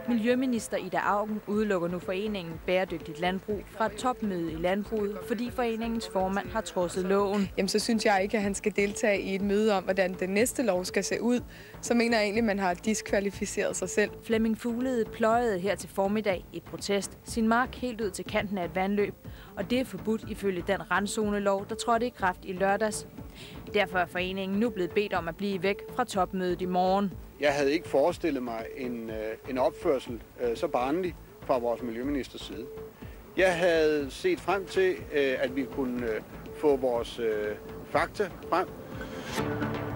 Miljøminister Ida Auken udelukker nu foreningen Bæredygtigt Landbrug fra et topmøde i landbruget, fordi foreningens formand har trodset loven. Jamen, så synes jeg ikke, at han skal deltage i et møde om, hvordan den næste lov skal se ud. Så mener jeg egentlig, at man har diskvalificeret sig selv. Flemming Fuglede pløjede her til formiddag i protest sin mark helt ud til kanten af et vandløb, og det er forbudt ifølge den randzonelov, der trådte i kraft i lørdags. Derfor er foreningen nu blevet bedt om at blive væk fra topmødet i morgen. Jeg havde ikke forestillet mig en opførsel så barnlig fra vores miljøministers side. Jeg havde set frem til, at vi kunne få vores fakta frem.